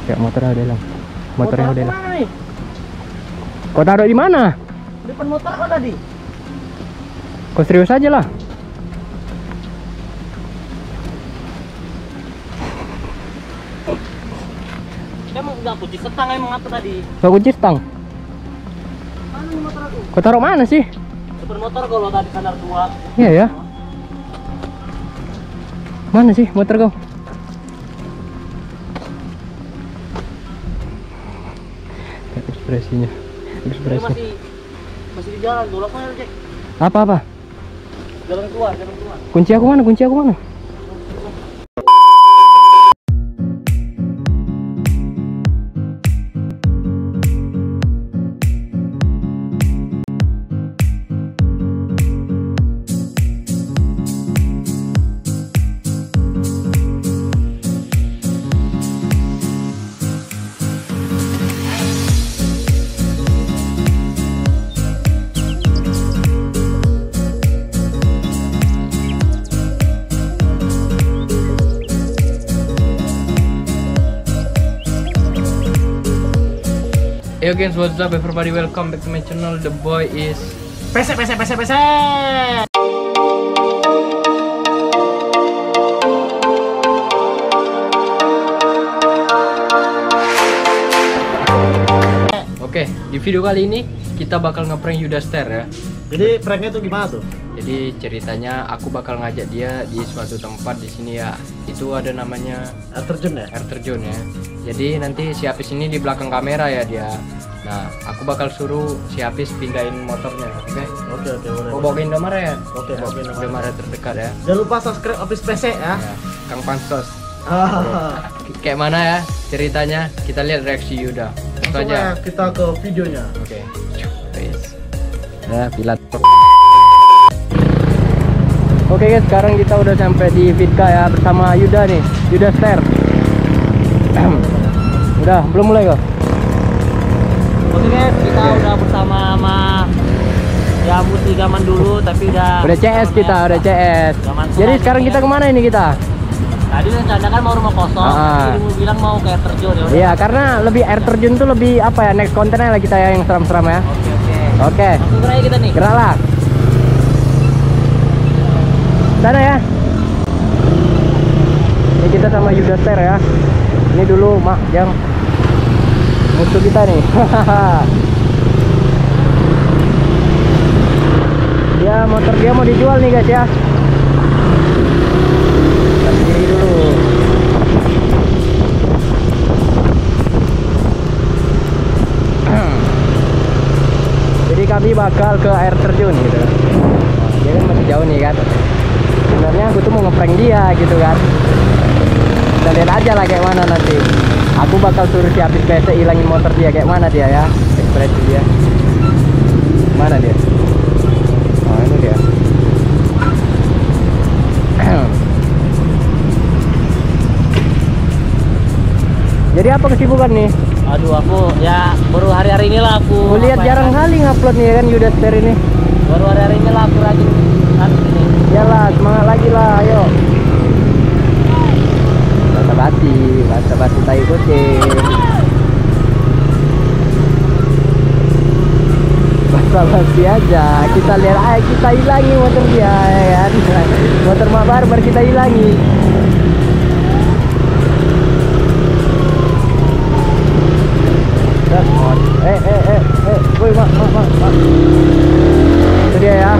Ya motornya udah hilang. Motornya udah hilang. Mana nih? Kau taruh di mana? Depan motor kok tadi? Kau serius aja lah. Dia mau udah kunci setang emang apa tadi? Kau kunci stang. Mana nih motor aku? Kau taruh mana sih? Depan motor kalau tadi sadar tua. Iya ya. Mana sih motor kau? Ekspresinya. Ini masih di jalan tuh, lakukan Jack. Apa? Jalan keluar, jalan keluar. Kunci aku mana? Kunci aku mana? Hey guys, what's up everybody, welcome back to my channel. The boy is PC. Oke, di video kali ini kita bakal ngeprank Yudaster ya. Jadi pranknya tuh gimana tuh? Jadi ceritanya aku bakal ngajak dia di suatu tempat di sini ya. Itu ada namanya Air terjun ya? air terjun ya. Jadi nanti si Apis ini di belakang kamera ya dia. Nah, aku bakal suruh si Apis pindahin motornya, oke? Oke, boleh. Aku bawa Indomaret. Oke, bawa Indomaret. Indomaret terdekat ya. Jangan lupa subscribe Office PC ya. Ya, Kang Pansos. Ah. Kayak mana ya ceritanya? Kita lihat reaksi Yuda. Langsung Langsung aja. ya kita ke videonya. Oke. Ya, pilat. Oke guys, sekarang kita udah sampai di Vidka ya bersama Yuda nih, Yudaster. Udah, belum mulai kok? Oke guys, kita udah bersama sama ya musik zaman dulu tapi udah CS kita, udah CS. Jadi sekarang kita kemana ini kita? Tadi rencana kan mau rumah kosong, tapi mau bilang mau ke air terjun ya. Iya, karena lebih air terjun tuh lebih apa ya, next kontennya lah kita ya yang seram-seram ya. Oke. Langsung gerak kita nih. Geraklah. Sana ya. Ini kita sama Yudaster ya. Ini dulu mak yang musuh kita nih. Motor dia mau dijual nih guys ya. Kiri dulu. Jadi kami bakal ke air terjun gitu. Dia kan masih jauh nih kan. Sebenarnya aku tuh mau ngeprank dia gitu kan. Kita lihat aja lah kayak mana nanti. Aku bakal suruh si Apis PC hilangin motor dia, kayak mana dia ya, ekspresi dia. Mana dia? Oh ini dia. Jadi apa kesibukan nih? Aduh, aku ya baru hari-hari inilah aku. Lihat jarang kali ngupload nih kan Yudaster ini. Baru hari-hari inilah aku rajin ini. Iyalah, semangat lagi lah, ayo. Basa-basi tak ikutin. Basa-basi aja. Kita lihat aja, kita hilangi motor dia ya kan. Motor Mak Barbar kita hilangi. Woi mak. Itu dia ya.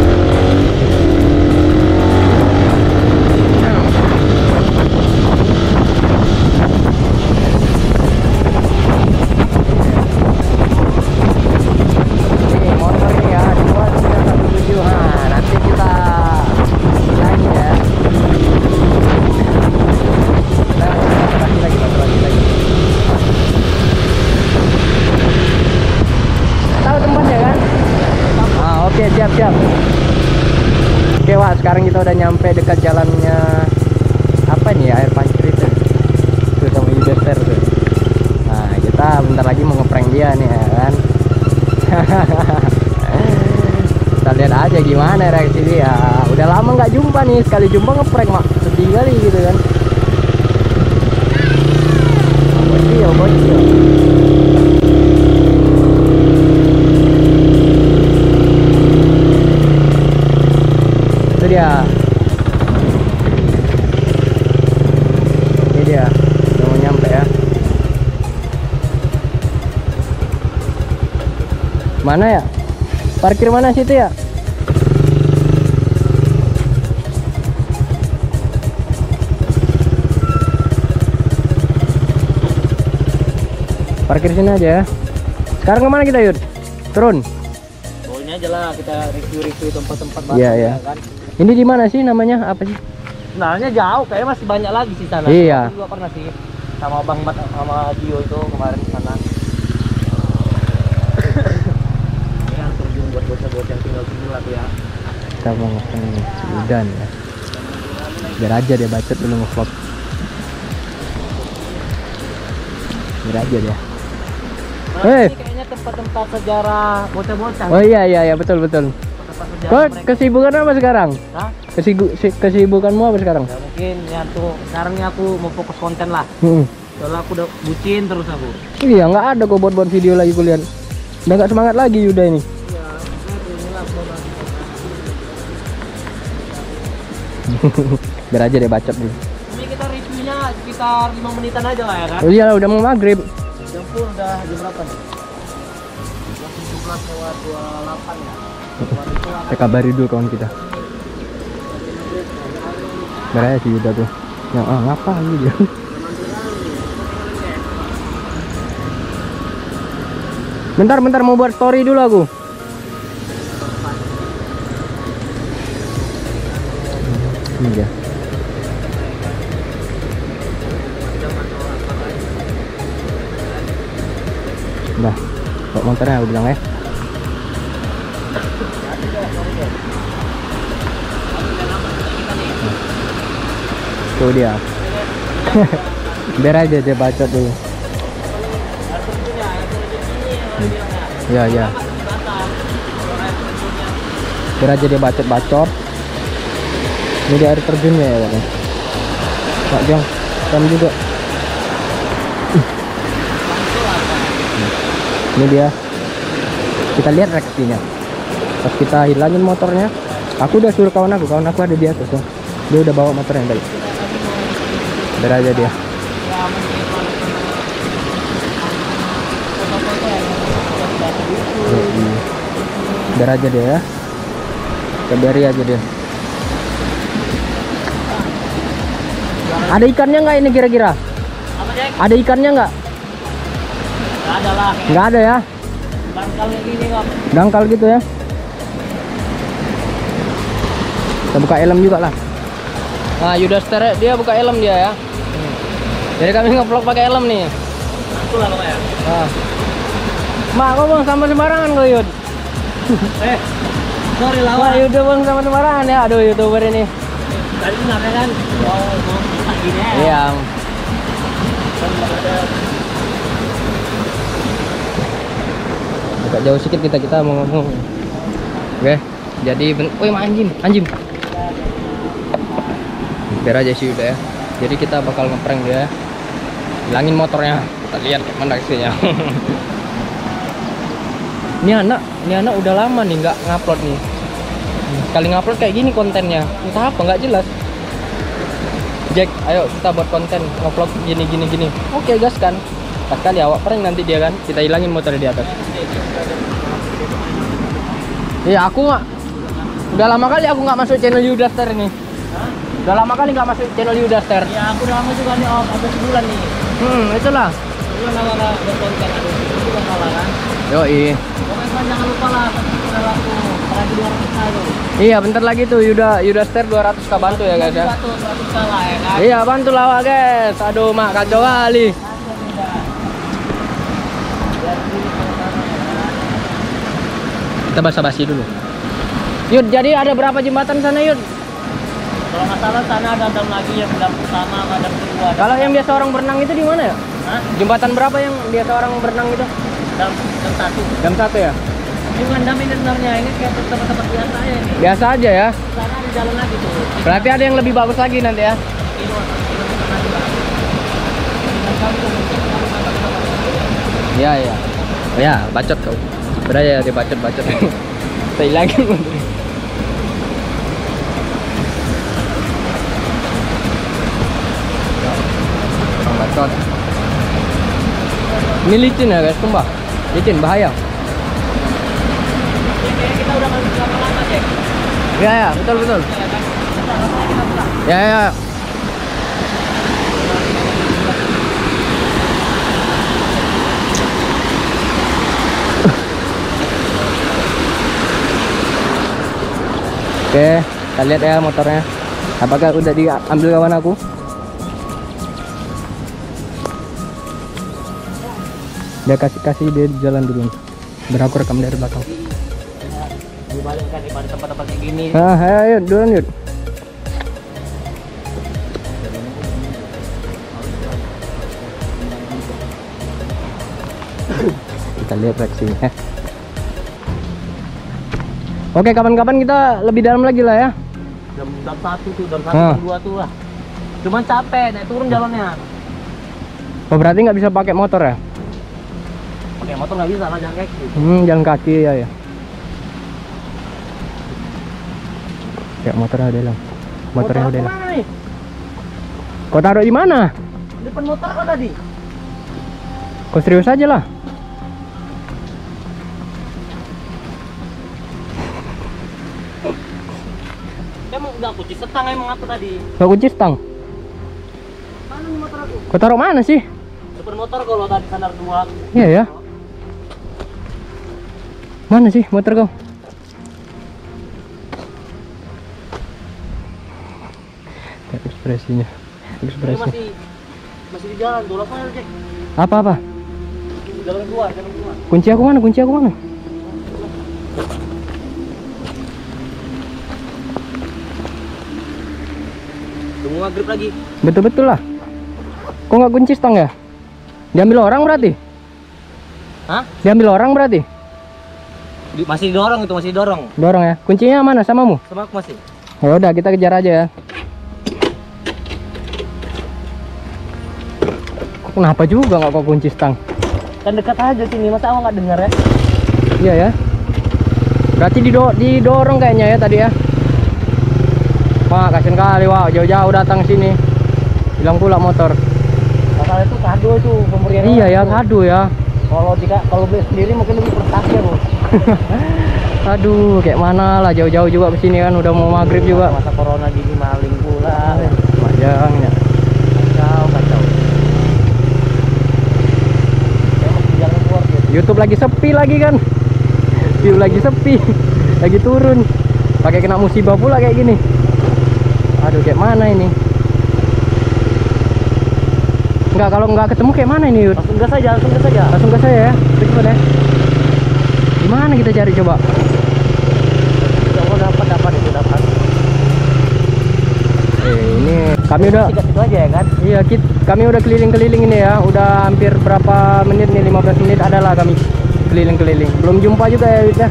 Siap. Oke Wak, sekarang kita udah nyampe dekat jalannya apa nih ya, air pancur itu sama Yudaster tuh. Nah kita bentar lagi mau ngeprank dia nih ya kan. Kita lihat aja gimana reaksi dia. Udah lama nggak jumpa nih, sekali jumpa ngeprank mak sedih kali gitu kan. Dia Itu dia. Ini dia. Udah mau nyampe ya. Mana ya? Parkir mana situ ya? Parkir sini aja ya. Sekarang kemana kita, Yud? Turun? Oh, ini aja lah kita review tempat-tempat baru. Iya, iya. Kan? Ini di mana sih namanya? Apa sih? Sebenarnya jauh, kayaknya masih banyak lagi sih sana. Iya. Aku juga pernah sih sama Bang Mat sama Dio itu kemarin di sana. Ini kan terjun buat bocah-bocah yang tinggal sini lah tuh ya. Kita mau ngepeng Udan ya. Biar aja dia bacot dulu ngevlog. Biar aja dia. Nah, ini kayaknya tempat-tempat sejarah bocah-bocah. Oh iya betul. Tempat sejarah Kok mereka. kesibukan apa sekarang? Hah? Kesibukanmu apa sekarang? Ya mungkin ya tuh sekarang ini aku mau fokus konten lah. Soalnya aku udah bucin terus aku. Iya, nggak ada kok buat video lagi kuliah. Udah nggak semangat lagi Yuda ini. Iya, inilah Biar aja dia bacot dulu. ini kita reviewnya sekitar 5 menitan aja lah ya kan. Oh iya, udah mau maghrib. Jam pun udah jam berapa nih? Jam 17:28 ya. Kita kabari dulu kawan kita. Biar aja si Yuda tuh. Yang ngapa lagi dia? Bentar mau buat story dulu aku. Ini dia. Nah, bawa motornya aku bilang ya. Tuh dia. Biar aja dia bacot dulu. Ya. Biar aja dia bacot. Ini di air terjunnya ya, Pak. Pak Jong, kamu juga. Ini dia. Kita lihat reaksinya. Pas kita hilangin motornya, aku udah suruh kawan aku ada di atas tuh. Dia udah bawa motornya tadi. Biar aja dia. Biar aja dia ya. Kita biari aja dia. Ada ikannya nggak ini kira-kira? Apa, Jack? Ada ikannya nggak? Nggak ada lah. Nggak ada ya? Dangkal kayak gini kok. Dangkal gitu ya. Kita buka helm juga lah. Nah, Yuda Ster dia buka helm dia ya. Jadi kami nge-vlog pakai helm nih. Itu lah ya. Nah. Mak, kok bang sama sembarangan kok Yud? Sorry lah. Mak, Yuda bang sama sembarangan ya. Aduh, YouTuber ini. Tadi kenapa kan? Mau gini ya. Iya. Agak jauh sedikit kita mau ngomong. Oke, jadi woi anjing. Biar aja sih udah ya. Jadi kita bakal ngeprank dia. Hilangin motornya. Kita lihat gimana aksinya. Ini anak udah lama nih nggak ngupload nih. Sekali ngupload kayak gini kontennya. Entah apa nggak jelas. Jack, ayo kita buat konten ngupload gini. Oke, gas kan. Pas kali awak prank nanti dia kan. Kita hilangin motornya di atas. Iya, aku nggak. Udah lama kali aku nggak masuk channel Yuda Ster ini. Udah lama kali nggak masuk channel Yuda Ster. Ya aku udah lama juga nih, hampir sebulan nih. Itulah. Sebulan nggak berkonten aku. Itu kan salah kan. Yoi. Pokoknya jangan lupa lah, udah laku lagi 200k tuh. Iya, bentar lagi tuh Yuda Ster 200k bantu ya guys ya. 200k lah ya kan. Iya, bantu lawak guys. Aduh, mak kacau kali. Kita basa-basi dulu. Yud, jadi ada berapa jembatan sana Yud? Kalau nggak salah sana ada dam lagi yang dam pertama, ada kedua. Kalau yang biasa orang berenang itu di mana ya? Hah? Jembatan berapa yang biasa orang berenang itu? Dam 1. Jam 1 ya? Bukan dam ini sebenarnya, ini kayak tempat-tempat biasa ya ini. Biasa aja ya. Sana ada jalan lagi tuh. Berarti ada yang lebih bagus lagi nanti ya. Iya. Oh ya, bacot kau. Beraya dia bacot. Saya hilangin. Bacot. Ini licin ya guys, sumpah. Licin, bahaya. Kayaknya kita udah masuk lama-lama, Cek. Ya ya, betul betul. Ya ya. Oke, kita lihat ya motornya. Apakah udah diambil kawan aku? Dia kasih dia jalan dulu. Biar aku rekam dari belakang. Dibalikkan di tempat-tempat kayak gini. Nah, ayo duluan yuk. Kita lihat reaksinya. Oke, kapan-kapan kita lebih dalam lagi lah ya. Jam 1 tuh, jam 1, jam 2 tuh lah. Cuman capek, naik turun jalannya. Oh, berarti nggak bisa pakai motor ya? Pakai motor nggak bisa lah, jalan kaki. Jalan kaki ya ya. Ya motornya udah hilang. Motornya udah hilang. Mana nih? Kau taruh di mana? Depan motor kok tadi? Kau serius aja lah. Emang nggak kunci setang emang apa tadi? Kau kunci stang. Mana nih motor aku? Kau taruh mana sih? Depan motor kalau tadi sandar 2. Iya ya. Mana sih motor kau? Ekspresinya. Ini Ekspresi. masih di jalan tuh, apa Cek? Apa? Jalan keluar, jalan keluar. Kunci aku mana? Kunci aku mana? Tunggu maghrib lagi. Betul-betul lah. Kok nggak kunci stang ya? Diambil orang berarti? Hah? Diambil orang berarti? Masih didorong itu, masih didorong. Dorong ya. Kuncinya mana samamu? Sama aku masih. Ya udah, kita kejar aja ya. Kenapa juga nggak kau kunci stang? Kan dekat aja sini, masa awak nggak dengar ya? Iya ya. Berarti didorong kayaknya ya tadi ya. Wah, kasian kali, wah, jauh-jauh datang sini. Hilang pula motor. Masalah itu kado itu pemberian. Iya ya, orang, Bu. kado ya. Kalau beli sendiri mungkin lebih prestasi ya, Bu. Aduh, kayak mana lah, jauh-jauh juga ke sini kan, udah mau maghrib juga. Masa corona gini maling pula. Majangnya. Kacau. Ya, mesti jalan keluar gitu. YouTube lagi sepi lagi kan. View lagi sepi. Lagi turun. Pakai kena musibah pula kayak gini. Aduh, kayak mana ini? Enggak, kalau nggak ketemu kayak mana ini, Yud? Langsung gas aja, langsung gas aja. Langsung ke saya ya. Cepat ya. Gimana kita cari coba? Kalau dapat itu dapat. Ini kami udah Situ aja ya kan? iya, kami udah keliling-keliling ini ya. Udah hampir berapa menit nih? 15 menit adalah kami keliling-keliling. Belum jumpa juga ya, Yud ya.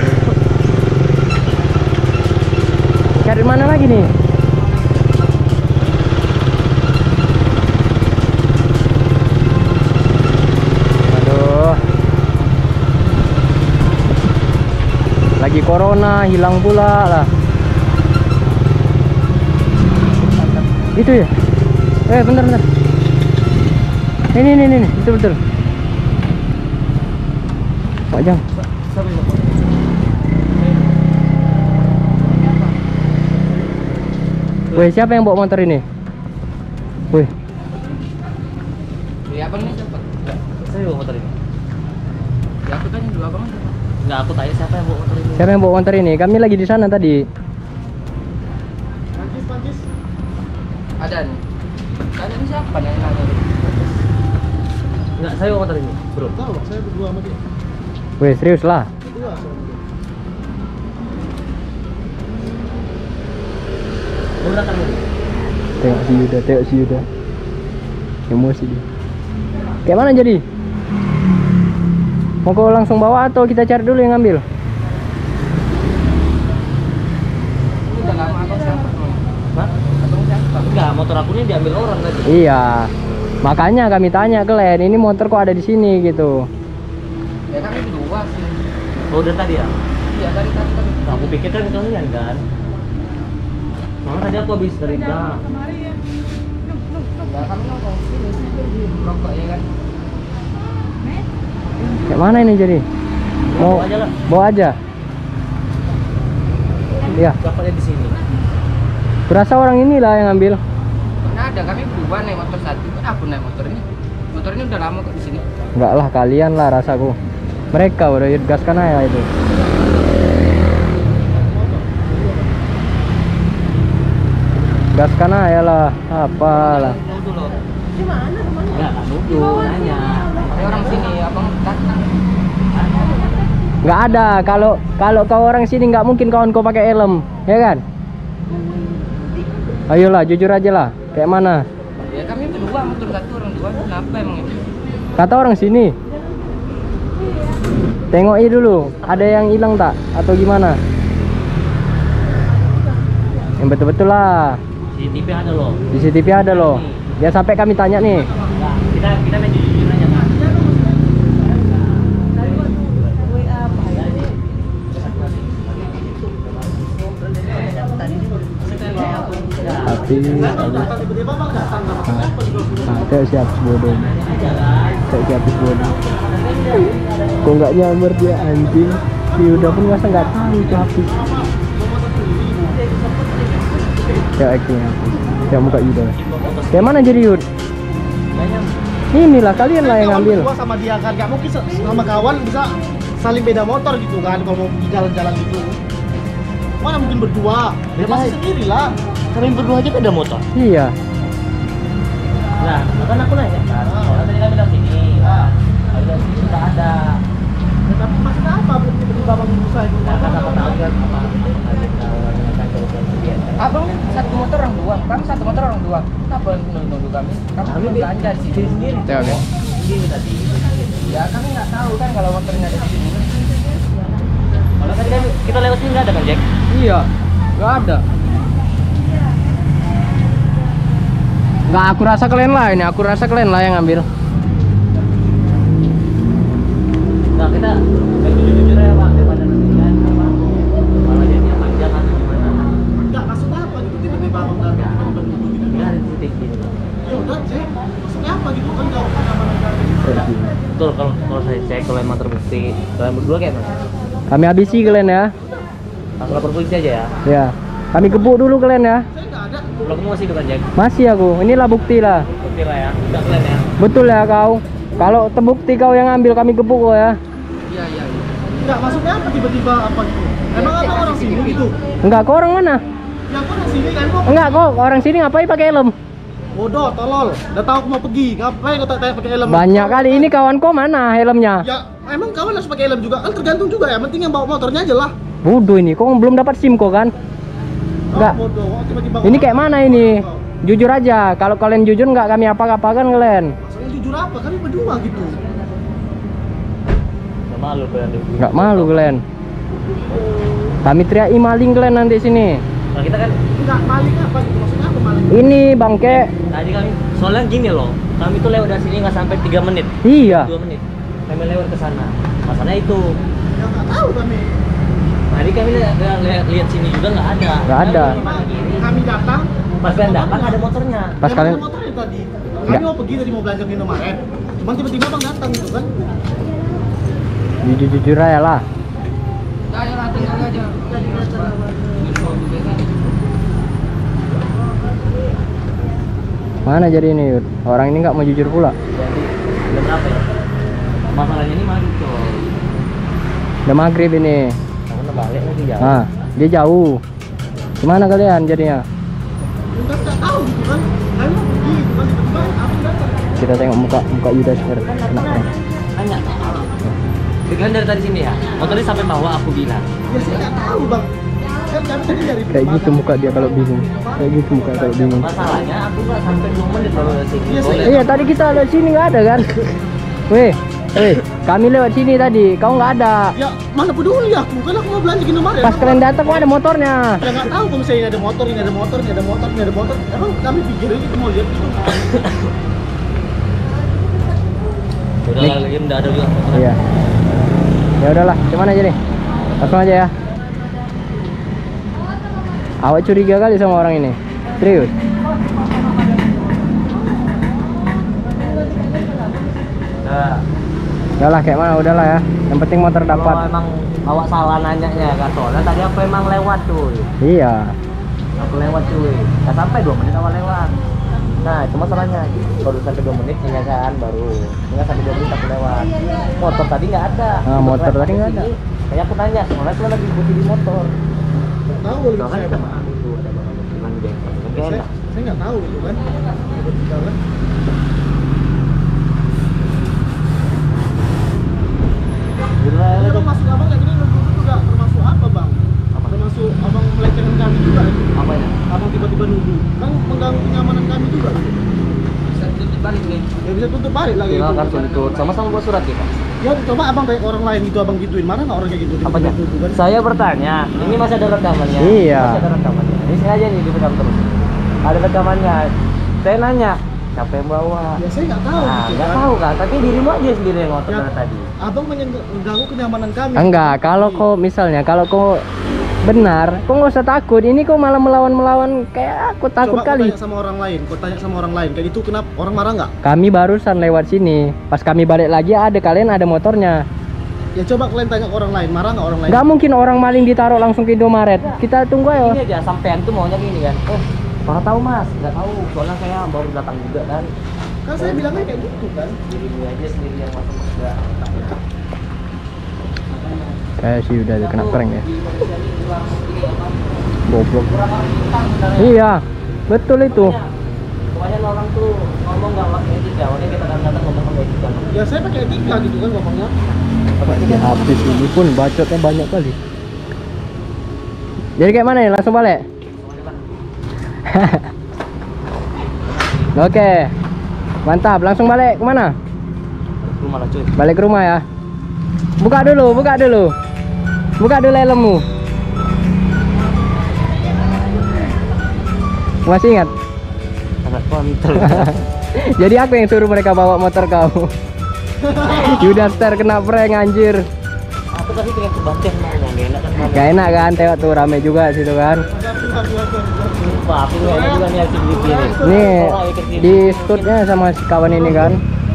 Cari mana lagi nih? Aduh. Lagi corona, hilang pula lah. Itu ya? Bentar. Ini, betul. Pak Jang. Weh, siapa yang bawa motor ini? Weh. Ya abang ini siapa? Saya bawa motor ini. Ya aku tanya dulu abang siapa? Enggak, aku tanya siapa yang bawa motor ini. Siapa yang bawa motor ini? Kami lagi di sana tadi. Pancis. Ada nih. Tanya ini siapa nih yang nanya? Enggak, saya bawa motor ini, bro. Tahu, saya berdua sama dia. Weh, serius lah. Berdua sama dia. Menggunakan ini. Tengok si Yuda. Emosi dia. Kayak mana jadi? Mau kau langsung bawa atau kita cari dulu yang ngambil? Ini udah lama atau siapa? Hah? Atau siapa? Enggak, motor aku ini diambil orang tadi. Iya. Makanya kami tanya ke Len, ini motor kok ada di sini gitu. Ya kan itu dua sih. Oh, udah tadi ya? Iya, tadi. Nah, aku pikir kan kalian kan. Soalnya tadi aku habis dari bank. Enggak, kami nongkrong sini. rokok ya kan. Kayak mana ini jadi? Mau Bawa aja lah. bawa aja. Iya. Dapatnya di sini. Berasa orang inilah yang ambil. Pernah ada kami berdua naik motor satu, aku naik motor ini. Motor ini udah lama kok di sini. Enggak lah, kalian lah rasaku. Mereka udah gaskan aja itu. Gaskan aja lah, apalah. Nuduh loh. Gimana rumahnya? Enggak nuduh, nanya. Ada orang sini, abang datang. Nggak ada. Kalau kau orang sini nggak mungkin kawan kau pakai helm, ya kan? Ayolah, jujur aja lah. Kayak mana? Ya kami berdua motor satu, orang dua. Kenapa emang ini? Kata orang sini. Tengoki dulu, ada yang hilang tak atau gimana? Yang betul-betul lah. CCTV ada loh. Di CCTV ada loh. Ya sampai kami tanya nih. Enggak, kita main jujur aja kan. Tapi ada siap bodoh. Saya siap bodoh. Kok nggak nyamber dia anjing? Ya udah pun masa nggak tahu itu habis. Ya akhirnya ya muka Yuda. Kayak mana jadi Yud? Inilah kalian lah yang ngambil. Gua sama dia kan nggak mungkin sama kawan bisa saling beda motor gitu kan kalau mau pergi jalan-jalan gitu. Mana mungkin berdua? Ya pasti sendiri lah. Kalian berdua aja beda motor. Iya. Nah, kan aku nanya kan. Orang tadi kami bilang sini. Ada sini sudah ada. Ya, tapi maksudnya apa? Tiba-tiba abang berusaha itu. Nah, kan apa tahu kan apa? Abang satu motor orang dua, kami satu motor orang dua. Kenapa nunggu kami? Kami belum belanja di sini sendiri. Ya, oke. Sendiri tadi. Ya kami nggak tahu kan kalau motornya ada di sini. Kalau tadi kan kita lewat sini nggak ada kan Jack? Iya. Nggak ada. Nggak, aku rasa kalian lah ini. Aku rasa kalian lah yang ngambil. Nah kita jujur aja Pak, daripada nanti kan apa malah jadinya panjang atau gimana? Enggak, maksudnya apa gitu tiba-tiba abang datang tiba-tiba duduk gitu. Kita ada titik gini. Ya udah cek. Maksudnya apa gitu kan nggak aman-aman. Betul kalau saya cek kalau emang terbukti kalian berdua kayak mana? Kami habisi kalian ya. Langsung lapor polisi aja ya. Ya. Kami gebuk dulu kalian ya. Saya nggak ada. Kalau kamu masih hidup kan Jack? Masih aku. Inilah bukti lah. Bukti lah ya. Enggak kalian ya. Betul ya kau. Kalau terbukti kau yang ambil, kami gebuk kau ya. Iya iya. Enggak, maksudnya apa tiba-tiba apa gitu? Emang Ya, abang orang sini gitu? Enggak, kau orang mana? Ya aku orang sini kan kok. Enggak, kau orang sini ngapain pakai helm? Bodoh, tolol. Udah tahu aku mau pergi. Ngapain kau tanya pakai helm? Banyak kali ini kawan kau mana helmnya? Ya, emang kawan harus pakai helm juga. Kan tergantung juga ya. Penting yang bawa motornya aja lah. Bodoh ini, kau belum dapat SIM kau kan? Enggak. Oh, bodoh. Oh, tiba-tiba Ini kayak mana ini? Jujur aja. Kalau kalian jujur nggak kami apa-apakan kalian. Maksudnya jujur apa? Kami berdua gitu. Nggak malu kalian dulu. Nggak malu kalian. Kami teriaki maling kalian nanti sini. Nah kita kan Enggak, maling apa gitu? Maksudnya apa maling? Ini bangke. tadi kami soalnya gini loh. Kami tuh lewat dari sini nggak sampai 3 menit. Iya. 2 menit. Kami lewat ke sana. Masalahnya itu. Ya nggak tahu kami. Tadi kami lihat sini juga nggak ada. Nggak ada. Kami datang. Pas kalian datang ada motornya. Pas Emang kalian ada motornya tadi. Kami Nggak. mau pergi tadi mau belanja di Indomaret. Cuman tiba-tiba bang datang gitu kan. jujur aja lah. Nah, ya lah, tinggal aja. Mana jadi ini Yud? Orang ini nggak mau jujur pula. Jadi udah berapa ya? Masalahnya ini mah gitu. Udah maghrib ini. Kamu udah balik lagi ya. Nah, dia jauh. Gimana kalian jadinya? Enggak tahu gitu kan. Kami mau pergi gitu kan tiba-tiba abang datang. Kita tengok muka Yuda sekarang. Kenapa? Tanya. Kan dari tadi sini ya. Motornya sampai bawah aku bilang. Ya saya nggak tahu bang. Kan kami tadi dari Kayak gitu muka dia kalau bingung. Kayak gitu muka kalau bingung. Masalahnya aku nggak sampai 2 menit baru dari sini. Iya, Boleh. Iya, tadi kita lewat sini nggak ada kan? Weh, kami lewat sini tadi. Kau nggak ada. Ya mana peduli aku. Kan aku mau belanja di Indomaret. Pas kalian datang kok ada motornya. Ya nggak tahu kalau misalnya ini ada motor, ini ada motor, ini ada motor, ini ada motor. Emang kami pikirin kita mau lihat gitu. Udah Nih. lagi udah ada juga. Iya. Ya udahlah, cuman aja nih. Langsung aja ya. Awak curiga kali sama orang ini. Serius. Udahlah kayak mana, udahlah ya. Yang penting motor Kalau dapat. emang bawa salah nanyanya kan, soalnya tadi aku emang lewat cuy. Iya. Aku lewat cuy. Nggak sampai 2 menit awal lewat. Nah, itu masalahnya. Baru sampai 2 menit ya kan, baru. Nggak sampai 2 menit aku lewat. Motor tadi nggak ada. Ah, motor tadi nggak ada. Kayak aku nanya, soalnya aku lagi ikuti di motor. Tahu Soalnya gitu kan saya. ada bang itu, ada bang bilang di bengkel. Oke, enak. Saya nggak tahu gitu kan. Jalan. Kalau masuk abang kayak gini menurut juga termasuk apa bang? Termasuk abang melecehkan kami juga. Apa ya? Abang tiba-tiba nuduh, kan mengganggu kenyamanan kami juga. Bisa tutup balik nih. Ya bisa tutup balik lagi. Tinggal kartu itu sama-sama buat surat kita. Ya coba abang kayak orang lain gitu abang gituin, mana nggak orang kayak gitu? Apanya? Tiba-tiba nuduh, kan? Saya bertanya, ini masih ada rekamannya. Iya. Masih ada rekamannya. Ini sengaja nih direkam terus. Ada rekamannya. Saya nanya, siapa yang bawa? Ya saya nggak tahu. Nah, gitu nggak kan. tahu kan, tapi dirimu aja sendiri yang ngotot Ya. dari tadi. Abang mengganggu kenyamanan kami. Enggak, kalau kau misalnya kalau kau benar, kau nggak usah takut. Ini kau malah melawan kayak aku takut Coba kali. Kau tanya sama orang lain, kau tanya sama orang lain, kayak gitu kenapa orang marah nggak? Kami barusan lewat sini. Pas kami balik lagi ada kalian ada motornya. Ya coba kalian tanya ke orang lain, marah nggak orang lain? Nggak mungkin orang maling ditaruh langsung ke Indomaret. Kita tunggu Ini aja. aja, sampean tuh maunya gini kan. Mana tahu mas, nggak tahu. Soalnya saya baru datang juga kan. Kan saya bilangnya kayak gitu kan. Dirimu aja sendiri yang masuk juga. Kayak sih udah kena prank ya. Goblok. Iya, betul itu. Kebanyakan orang tuh ngomong nggak pakai etika, makanya kita kadang-kadang ngomong pakai etika. Ya saya pakai etika gitu kan ngomongnya. Habis ini pun bacotnya banyak kali. Jadi kayak mana nih? Langsung balik? Oke. Mantap, langsung balik kemana? Rumah lah cuy. Balik ke rumah ya. Buka dulu, buka dulu. Buka dulu helmmu. Masih ingat? Sangat kontol. Jadi aku yang suruh mereka bawa motor kamu. Yudaster kena prank anjir. Aku tadi pengen ke Banten mau nggak enak kan malam. Gak enak kan, tengok tuh rame juga situ kan. Sumpah, aku nggak enak juga nih hasil di sini. Nih Orang ikut sini. di stutnya sama si kawan ini kan.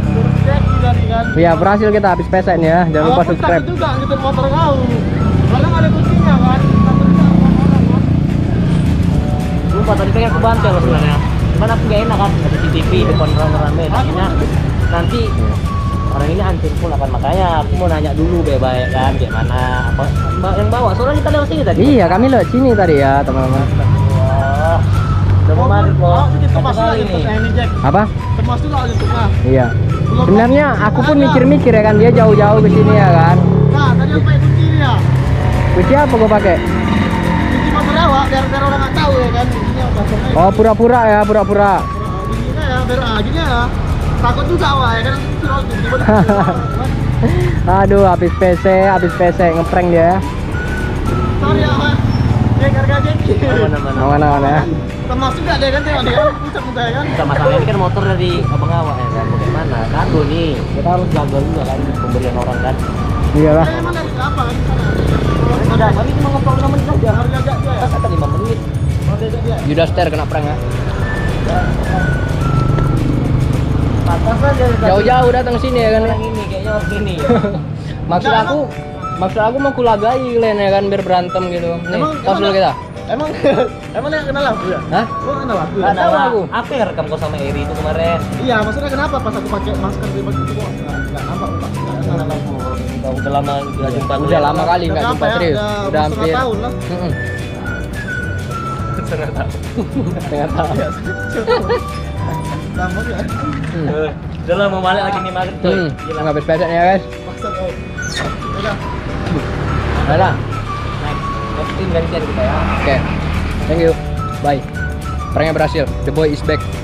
Ya berhasil kita habis pesek nih ya. Jangan lupa subscribe. juga gitu motor kau. Kalau nggak ada kuncinya kan. Takut juga sama orang kan. Lupa tadi pengen ke Banten loh sebenarnya. Cuman aku nggak enak kan, ada CCTV depan orang rame. Akhirnya nanti orang ini hancur pula kan, makanya aku mau nanya dulu baik-baik kan, gimana apa yang bawa. Soalnya kita lewat sini tadi. Iya kami lewat sini tadi ya teman-teman. Wah, udah mau maghrib kok. Oh, bikin kemas Satu juga kali gitu. nih. Ini Jack. Apa? Kemas juga YouTubenya. Iya. Sebenarnya aku pun mikir-mikir ya kan, dia jauh-jauh ke sini ya kan. Nah, tadi apa kunci ya? Kunci apa gua pakai? Kunci motor awak biar orang nggak tahu ya kan. Kuncinya pasangnya. Oh pura-pura ya, pura-pura. Bunyinya ya biar gini ya. Takut juga awak ya kan. Tiba-tiba. Aduh, habis PC ngeprank dia ya. Sorry ya, Mas. Jack harga Jack. Mana-mana. Aman-aman ya. Termasuk nggak deh kan tengok dia kan pucat-pucat ya kan. Kita masalah ini kan motor dari abang awak ya kan, bagaimana? Kado nih, kita harus jaga juga kan pemberian orang kan. Iyalah. Saya emang dari apa kan di sana? Udah, kami cuma ngobrol 5 menit saja. Harga Jack dia ya. Pas kata 5 menit. Harga Jack dia. Yudaster kena prank ya. Pantas aja. Jauh-jauh datang sini ya kan. Orang ini kayaknya orang ini. Maksud aku mau kulagai kalian ya kan biar berantem gitu. Nih, tos dulu kita. Emang yang kenal aku ya? Hah? Lo kenal aku ya? Nggak tahu aku. Apa yang rekam kau sama Eri itu kemarin? Iya, maksudnya kenapa pas aku pakai masker di baju itu kok nggak nampak Pak? Nggak kenal aku. Udah lama nggak jumpa. Udah lama kali nggak Udah jumpa berapa ya? serius. Udah Udah setengah hampir. tahun lah. Mm-mm. Setengah tahun. Setengah tahun. Iya, lama ya. Udah lah mau balik lagi nih maghrib tuh. Nggak habis pesek nih ya guys. Maksud kau. Udah. Udah. Next team gantian kita ya. Oke. Thank you. Bye. Pranknya berhasil. The boy is back.